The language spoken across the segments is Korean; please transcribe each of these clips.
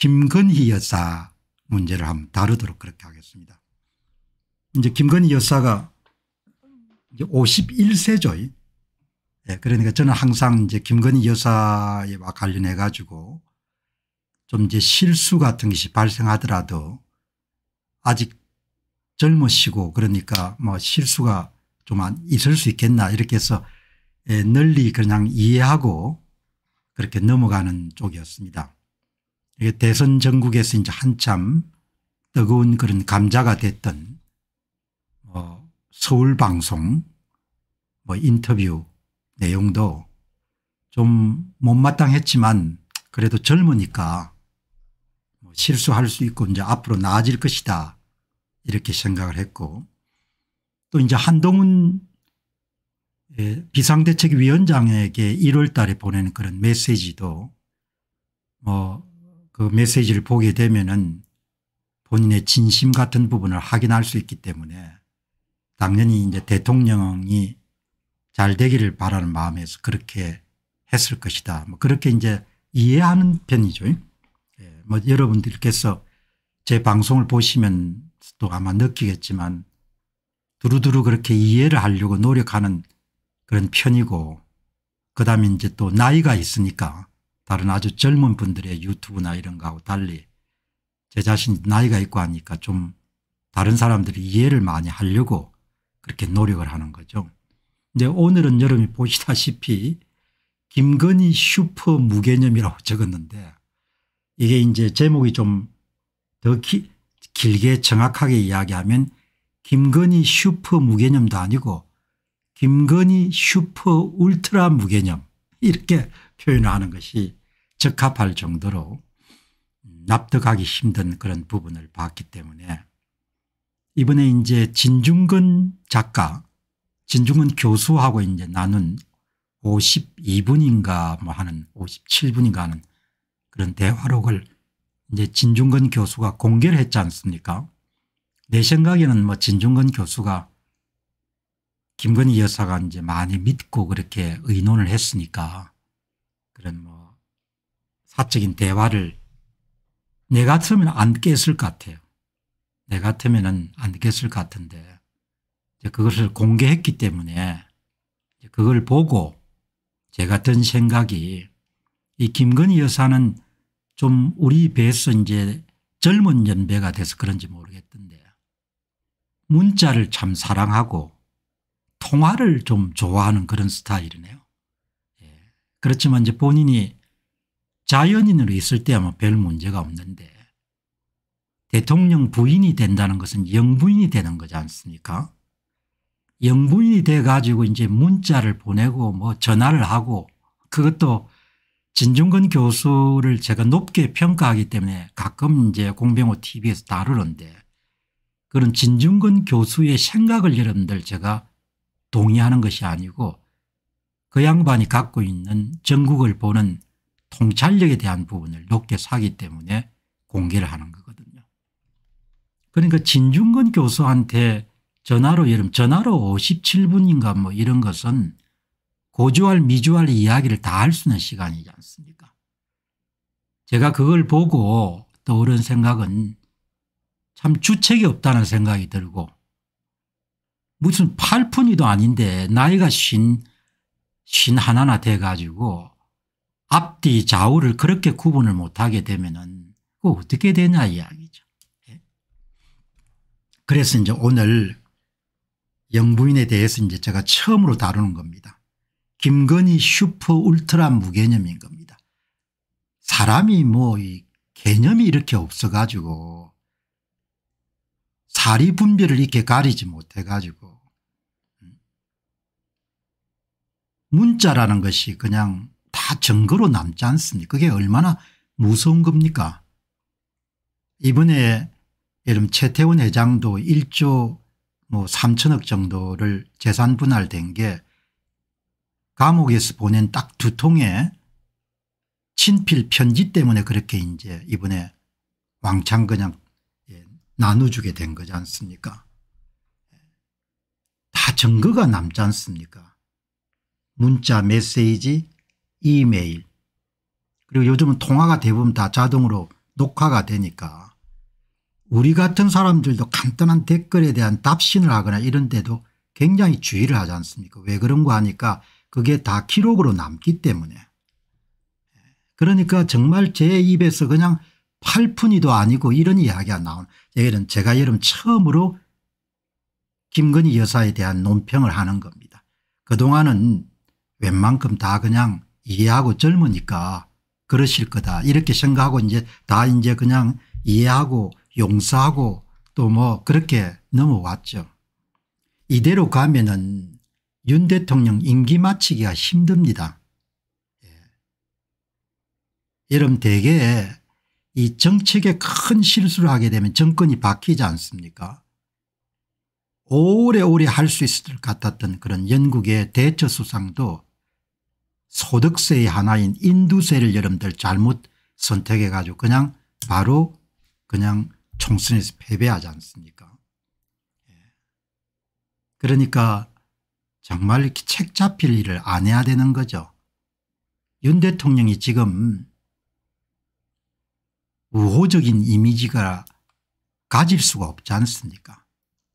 김건희 여사 문제를 한번 다루도록 그렇게 하겠습니다. 이제 김건희 여사가 이제 51세죠. 예, 그러니까 저는 항상 이제 김건희 여사와 관련해 가지고 좀 이제 실수 같은 것이 발생하더라도 아직 젊으시고 그러니까 뭐 실수가 좀 있을 수 있겠나 이렇게 해서 널리 그냥 이해하고 그렇게 넘어가는 쪽이었습니다. 이게 대선 전국에서 이제 한참 뜨거운 그런 감자가 됐던 서울방송 인터뷰 내용도 좀 못마땅했지만 그래도 젊으니까 실수할 수 있고 이제 앞으로 나아질 것이다 이렇게 생각을 했고, 또 이제 한동훈 비상대책위원장에게 1월 달에 보내는 그런 메시지도 그 메시지를 보게 되면은 본인의 진심 같은 부분을 확인할 수 있기 때문에 당연히 이제 대통령이 잘 되기를 바라는 마음에서 그렇게 했을 것이다. 그렇게 이제 이해하는 편이죠. 예, 여러분들께서 제 방송을 보시면 또 아마 느끼겠지만 두루두루 그렇게 이해를 하려고 노력하는 그런 편이고, 그다음에 이제 또 나이가 있으니까 다른 아주 젊은 분들의 유튜브나 이런 거하고 달리 제 자신이 나이가 있고 하니까 좀 다른 사람들이 이해를 많이 하려고 그렇게 노력을 하는 거죠. 근데 오늘은 여러분이 보시다시피 김건희 슈퍼 무개념이라고 적었는데 이게 이제 제목이 좀 더 길게 정확하게 이야기하면 김건희 슈퍼 무개념도 아니고 김건희 슈퍼 울트라 무개념 이렇게 표현하는 것이 적합할 정도로 납득하기 힘든 그런 부분을 봤기 때문에 이번에 이제 진중권 작가, 진중권 교수하고 이제 나눈 52분인가 하는 57분인가 하는 그런 대화록을 이제 진중권 교수가 공개를 했지 않습니까? 내 생각에는 진중권 교수가 김건희 여사가 이제 많이 믿고 그렇게 의논을 했으니까 그런 사적인 대화를 내 같으면 안 깼을 것 같아요. 내 같으면 안 깼을 것 같은데 그것을 공개했기 때문에 그걸 보고 제가 든 생각이 이 김건희 여사는 좀 우리 배에서 이제 젊은 연배가 돼서 그런지 모르겠던데 문자를 참 사랑하고 통화를 좀 좋아하는 그런 스타일이네요. 예. 그렇지만 이제 본인이 자연인으로 있을 때야 별 문제가 없는데 대통령 부인이 된다는 것은 영부인이 되는 거지 않습니까? 영부인이 돼 가지고 이제 문자를 보내고 전화를 하고, 그것도 진중권 교수를 제가 높게 평가하기 때문에 가끔 이제 공병호 TV에서 다루는데 그런 진중권 교수의 생각을 여러분들 제가 동의하는 것이 아니고 그 양반이 갖고 있는 전국을 보는 통찰력에 대한 부분을 높게 사기 때문에 공개를 하는 거거든요. 그러니까 진중권 교수한테 전화로 57분인가 이런 것은 고주할 미주할 이야기를 다 할 수 있는 시간이지 않습니까? 제가 그걸 보고 떠오른 생각은 참 주책이 없다는 생각이 들고, 무슨 8푼이도 아닌데 나이가 하나나 돼 가지고 앞뒤 좌우를 그렇게 구분을 못하게 되면은 그거 어떻게 되냐 이야기죠. 그래서 이제 오늘 영부인에 대해서 이제 제가 처음으로 다루는 겁니다. 김건희 슈퍼 울트라 무개념인 겁니다. 사람이 이 개념이 이렇게 없어 가지고 사리 분별을 이렇게 가리지 못해 가지고 문자라는 것이 그냥 다 증거로 남지 않습니까? 그게 얼마나 무서운 겁니까? 이번에 여러분 최태원 회장도 1조 3천억 정도를 재산 분할된 게 감옥에서 보낸 딱 2통의 친필 편지 때문에 그렇게 이제 이번에 왕창 그냥 나눠주게 된 거지 않습니까? 다 증거가 남지 않습니까? 문자, 메시지, 이메일, 그리고 요즘은 통화가 대부분 다 자동으로 녹화가 되니까 우리 같은 사람들도 간단한 댓글에 대한 답신을 하거나 이런 데도 굉장히 주의를 하지 않습니까? 왜 그런가 하니까 그게 다 기록으로 남기 때문에. 그러니까 정말 제 입에서 그냥 팔푼이도 아니고 이런 이야기가 나온, 제가 여름 처음으로 김건희 여사에 대한 논평을 하는 겁니다. 그동안은 웬만큼 다 그냥 이해하고 젊으니까 그러실 거다 이렇게 생각하고 이제 다 이제 그냥 이해하고 용서하고 또 뭐 그렇게 넘어왔죠. 이대로 가면은 윤 대통령 임기 마치기가 힘듭니다. 여러분 대개 이 정책에 큰 실수를 하게 되면 정권이 바뀌지 않습니까? 오래오래 할 수 있을 것 같았던 그런 영국의 대처 수상도 소득세의 하나인 인두세를 여러분들 잘못 선택해 가지고 그냥 바로 그냥 총선에서 패배하지 않습니까? 그러니까 정말 이렇게 책 잡힐 일을 안 해야 되는 거죠. 윤 대통령이 지금 우호적인 이미지가 가질 수가 없지 않습니까?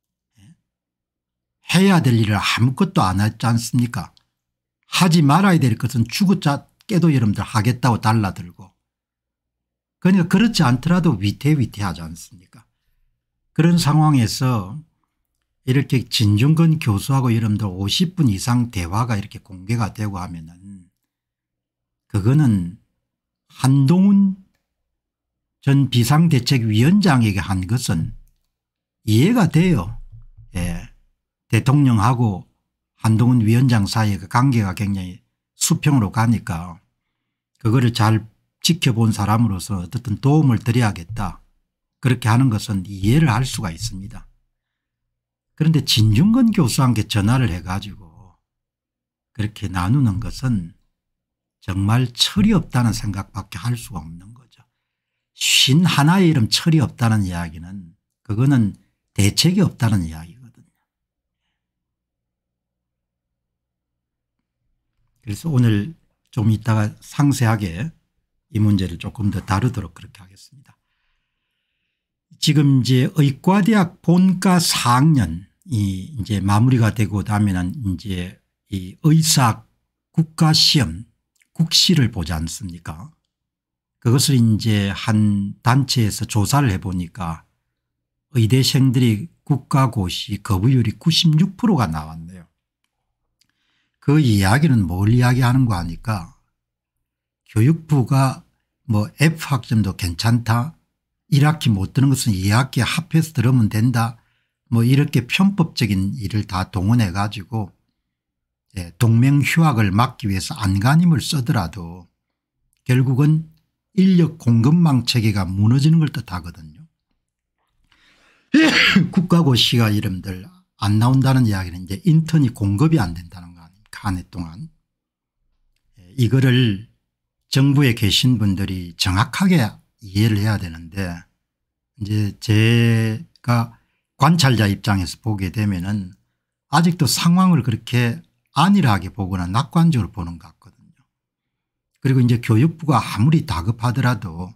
해야 될 일을 아무것도 안 했지 않습니까? 하지 말아야 될 것은 죽었자 깨도 여러분들 하겠다고 달라들고, 그러니까 그렇지 않더라도 위태위태하지 않습니까? 그런 상황에서 이렇게 진중권 교수하고 여러분들 50분 이상 대화가 이렇게 공개가 되고 하면은 그거는 한동훈 전 비상대책위원장에게 한 것은 이해가 돼요. 예. 대통령하고 한동훈 위원장 사이의 그 관계가 굉장히 수평으로 가니까 그거를 잘 지켜본 사람으로서 어떻든 도움을 드려야겠다 그렇게 하는 것은 이해를 할 수가 있습니다. 그런데 진중권 교수한테 전화를 해가지고 그렇게 나누는 것은 정말 철이 없다는 생각밖에 할 수가 없는 거죠. 쉰 하나의 이름 철이 없다는 이야기는 그거는 대책이 없다는 이야기거든요. 그래서 오늘 좀 이따가 상세하게 이 문제를 조금 더 다루도록 그렇게 하겠습니다. 지금 이제 의과대학 본과 4학년이 이제 마무리가 되고 나면은 이제 이 의사 국가시험 국시를 보지 않습니까? 그것을 이제 한 단체에서 조사를 해보니까 의대생들이 국가고시 거부율이 96%가 나왔네요. 그 이야기는 뭘 이야기하는 거 하니까 교육부가 뭐 F학점도 괜찮다, 1학기 못 드는 것은 2학기에 합해서 들으면 된다, 뭐 이렇게 편법적인 일을 다 동원해 가지고 동맹휴학을 막기 위해서 안간힘을 쓰더라도 결국은 인력 공급망 체계가 무너지는 걸 뜻하거든요. 국가고시가 이름들 안 나온다는 이야기는 이제 인턴이 공급이 안 된다는 거 아닙니까? 한 해 동안. 이거를 정부에 계신 분들이 정확하게 이해를 해야 되는데 이제 제가 관찰자 입장에서 보게 되면은 아직도 상황을 그렇게 안일하게 보거나 낙관적으로 보는 것 같거든요. 그리고 이제 교육부가 아무리 다급하더라도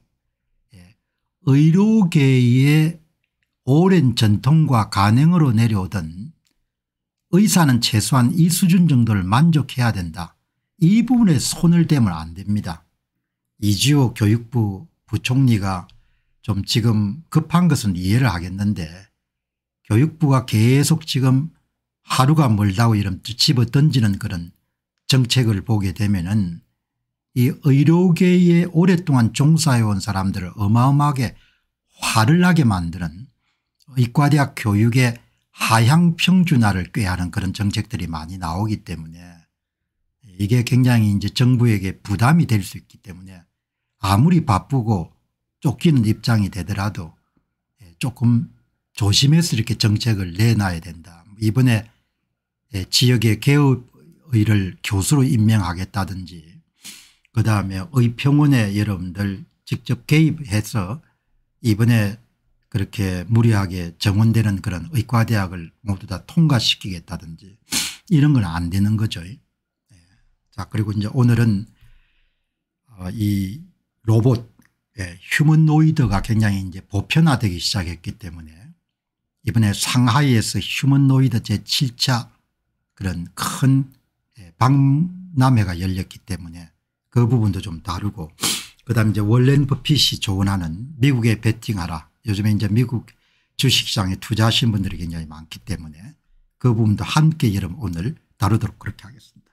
의료계의 오랜 전통과 관행으로 내려오던 의사는 최소한 이 수준 정도를 만족해야 된다. 이 부분에 손을 대면 안 됩니다. 이주호 교육부 부총리가 좀 지금 급한 것은 이해를 하겠는데 교육부가 계속 지금 하루가 멀다고 이런 집어 던지는 그런 정책을 보게 되면은 이 의료계에 오랫동안 종사해온 사람들을 어마어마하게 화를 나게 만드는 의과대학 교육의 하향 평준화를 꾀하는 그런 정책들이 많이 나오기 때문에 이게 굉장히 이제 정부에게 부담이 될 수 있기 때문에 아무리 바쁘고 쫓기는 입장이 되더라도 조금 조심해서 이렇게 정책을 내놔야 된다. 이번에 지역의 개업의를 교수로 임명하겠다든지 그다음에 의평원에 여러분들 직접 개입해서 이번에 그렇게 무리하게 정원되는 그런 의과대학을 모두 다 통과시키겠다든지 이런 건 안 되는 거죠. 자, 그리고 이제 오늘은 이 로봇 휴머노이드가 굉장히 이제 보편화되기 시작했기 때문에 이번에 상하이에서 휴머노이드 제7차 그런 큰 박람회가 열렸기 때문에 그 부분도 좀 다르고, 그다음에 이제 월렌 버핏이 조언하는 미국에 베팅하라. 요즘에 이제 미국 주식시장에 투자하신 분들이 굉장히 많기 때문에 그 부분도 함께 여러분 오늘 다루도록 그렇게 하겠습니다.